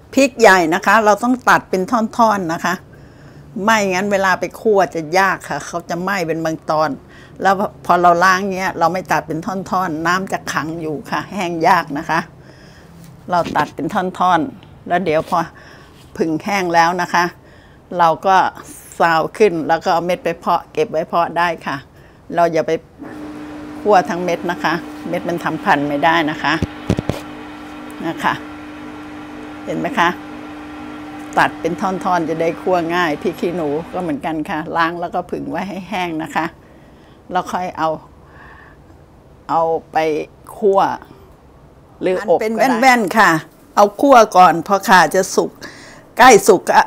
พริกใหญ่นะคะเราต้องตัดเป็นท่อนๆนะคะไม่งั้นเวลาไปคั่วจะยากค่ะเขาจะไหม้เป็นบางตอนแล้วพอเราล้างเนี้ยเราไม่ตัดเป็นท่อนๆน้ำจะขังอยู่ค่ะแห้งยากนะคะเราตัดเป็นท่อนๆแล้วเดี๋ยวพอผึ่งแห้งแล้วนะคะเราก็ซาวขึ้นแล้วก็เอาเม็ดไปเพาะเก็บไว้เพาะได้ค่ะเราอย่าไปคั่วทั้งเม็ดนะคะเม็ดมันทำพันธุ์ไม่ได้นะคะเห็นไหมคะตัดเป็นท่อนๆจะได้คั่วง่ายพริกขี้หนูก็เหมือนกันค่ะล้างแล้วก็ผึ่งไว้ให้แห้งนะคะแล้วค่อยเอาไปคั่วหรืออบเป็นแว่นๆค่ะเอาคั่วก่อนพอขาจะสุกใกล้สุกก็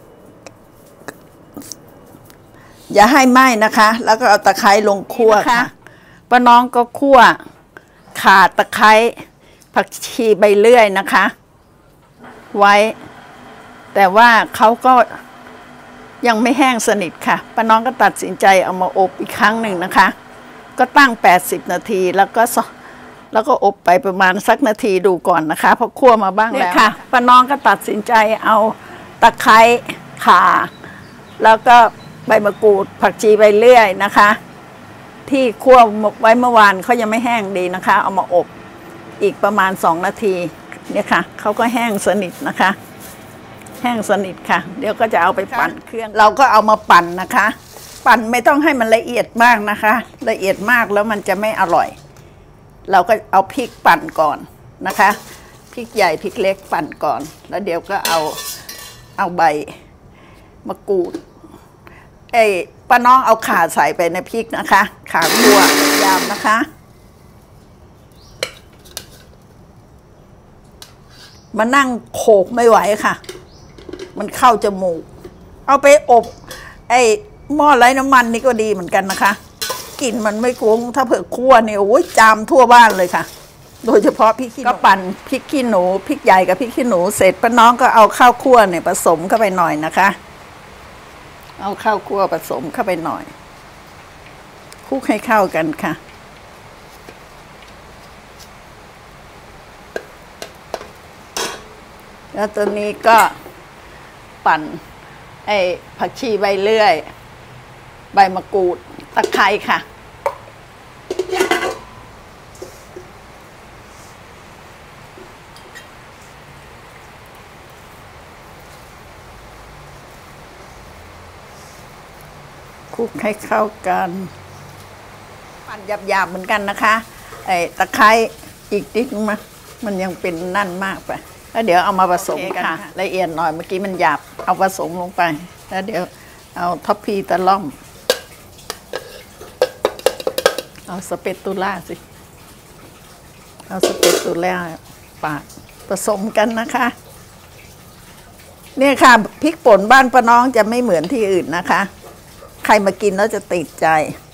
อย่าให้ไหม้นะคะแล้วก็เอาตะไคร้ลงคั่วค่ะป้าน้องก็คั่วข่าตะไคร้ผักชีใบเลื่อยนะคะไว้แต่ว่าเขาก็ยังไม่แห้งสนิทค่ะป้าน้องก็ตัดสินใจเอามาอบอีกครั้งหนึ่งนะคะก็ตั้ง80 นาทีแล้วก็อบไปประมาณสักนาทีดูก่อนนะคะเพราะคั่วมาบ้างแล้วค่ะป้าน้องก็ตัดสินใจเอาตะไคร้ข่าแล้วก็ใบมะกรูดผักชีใบเลื่อยนะคะที่คั่วไว้เมื่อวานเขายังไม่แห้งดีนะคะเอามาอบอีกประมาณ2 นาทีเนี่ยค่ะเขาก็แห้งสนิทนะคะแห้งสนิทค่ะเดี๋ยวก็จะเอาไปปั่นเครื่องเราก็เอามาปั่นนะคะปั่นไม่ต้องให้มันละเอียดมากนะคะละเอียดมากแล้วมันจะไม่อร่อยเราก็เอาพริกปั่นก่อนนะคะพริกใหญ่พริกเล็กปั่นก่อนแล้วเดี๋ยวก็เอาใบมะกรูดป้าน้องเอาข่าใส่ไปในพริกนะคะข่าคั่วยามนะคะมานั่งโขกไม่ไหวค่ะมันเข้าจมูกเอาไปอบหม้อไร้น้ำมันนี่ก็ดีเหมือนกันนะคะกลิ่นมันไม่กุ้งถ้าเผื่อคั่วเนี่ยโอ้ยจามทั่วบ้านเลยค่ะโดยเฉพาะพริกขี้หนูก็ปั่นพริกขี้หนูพริกใหญ่กับพริกขี้หนูเสร็จป้าน้องก็เอาข้าวคั่วเนี่ยผสมเข้าไปหน่อยนะคะเอาข้าวคั่วผสมเข้าไปหน่อยคลุกให้เข้ากันค่ะแล้วตัวนี้ก็ปั่นผักชีใบเลื่อยใบมะกรูดตะไคร้ค่ะคลุกให้เข้ากันปั่นหยาบๆเหมือนกันนะคะตะไคร้อีกนิดนึงมันยังเป็นนั่นมากไปแล้วเดี๋ยวเอามาผสมกันละเอียดหน่อยเมื่อกี้มันหยาบเอาผสมลงไปแล้วเดี๋ยวเอาทัพพีตะล่อมเอาสเปตูล่าสิเอาสเปตูล่าปาดผสมกันนะคะเนี่ยค่ะพริกป่นบ้านป้าน้องจะไม่เหมือนที่อื่นนะคะใครมากินแล้วจะติดใจ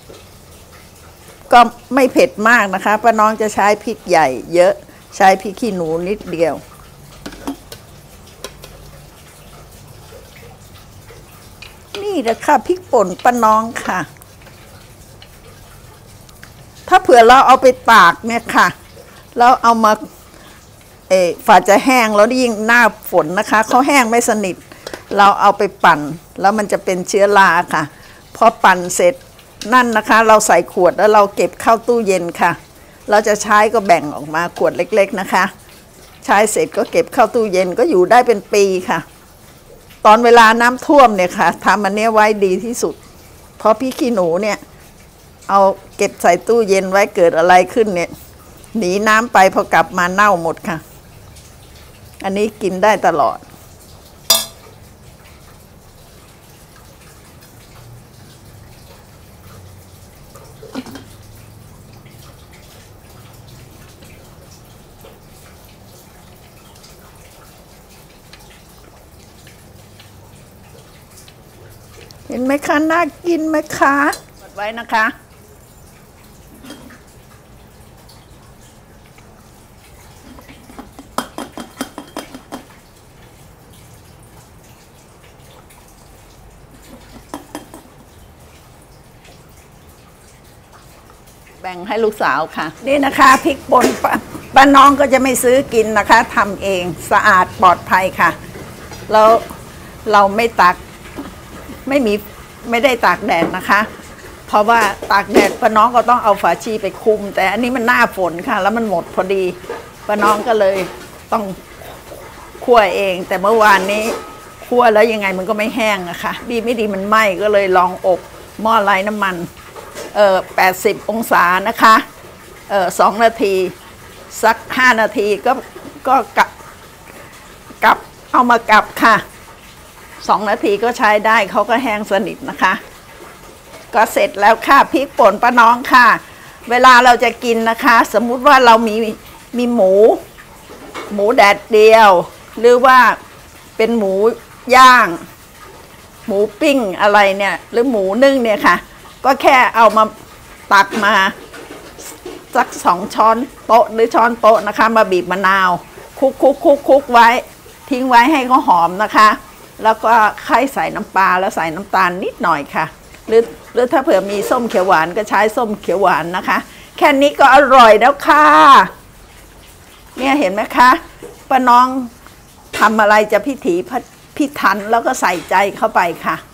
ก็ไม่เผ็ดมากนะคะป้าน้องจะใช้พริกใหญ่เยอะใช้พริกขี้หนูนิดเดียวนี่แหละค่ะพริกป่นป้าน้องค่ะถ้าเผื่อเราเอาไปตากเนี่ยค่ะแล้วเอามาฝาจะแห้งแล้วยิ่งหน้าฝนนะคะเขาแห้งไม่สนิทเราเอาไปปั่นแล้วมันจะเป็นเชื้อราค่ะพอปั่นเสร็จนั่นนะคะเราใส่ขวดแล้วเราเก็บเข้าตู้เย็นค่ะเราจะใช้ก็แบ่งออกมาขวดเล็กๆนะคะใช้เสร็จก็เก็บเข้าตู้เย็นก็อยู่ได้เป็นปีค่ะตอนเวลาน้ำท่วมเนี่ยค่ะทำอันนี้ไว้ดีที่สุดเพราะพริกขี้หนูเนี่ยเอาเก็บใส่ตู้เย็นไว้เกิดอะไรขึ้นเนี่ยหนีน้ำไปพอกลับมาเน่าหมดค่ะอันนี้กินได้ตลอดเห็นไหมคะน่ากินไหมคะกดไว้นะคะแบ่งให้ลูกสาวค่ะนี่นะคะพริกป่นป้าน้องก็จะไม่ซื้อกินนะคะทำเองสะอาดปลอดภัยค่ะแล้วเราไม่ได้ตากแดดนะคะเพราะว่าตากแดดป้าน้องก็ต้องเอาฝาชีไปคุมแต่อันนี้มันหน้าฝนค่ะแล้วมันหมดพอดีป้าน้องก็เลยต้องคั่วเองแต่เมื่อวานนี้คั่วแล้วยังไงมันก็ไม่แห้งอะค่ะดีไม่ดีมันไหม้ก็เลยลองอบหม้อไร้น้ำมัน80 องศานะคะ2 นาทีสัก5 นาทีก็กลับเอามากลับค่ะ2 นาทีก็ใช้ได้เขาก็แห้งสนิทนะคะก็เสร็จแล้วค่ะพริกป่นป้าน้องค่ะเวลาเราจะกินนะคะสมมุติว่าเรามีหมูแดดเดียวหรือว่าเป็นหมูย่างหมูปิ้งอะไรเนี่ยหรือหมูนึ่งเนี่ยค่ะก็แค่เอามาตักมาสัก2 ช้อนโต๊ะหรือช้อนโต๊ะนะคะมาบีบมะนาวคุกไว้ทิ้งไว้ให้เขาหอมนะคะแล้วก็ค่อยใส่น้ำปลาแล้วใส่น้ำตาลนิดหน่อยค่ะหรือถ้าเผื่อมีส้มเขียวหวานก็ใช้ส้มเขียวหวานนะคะแค่นี้ก็อร่อยแล้วค่ะเนี่ยเห็นไหมคะป้าน้องทำอะไรจะพิถีพิถันแล้วก็ใส่ใจเข้าไปค่ะ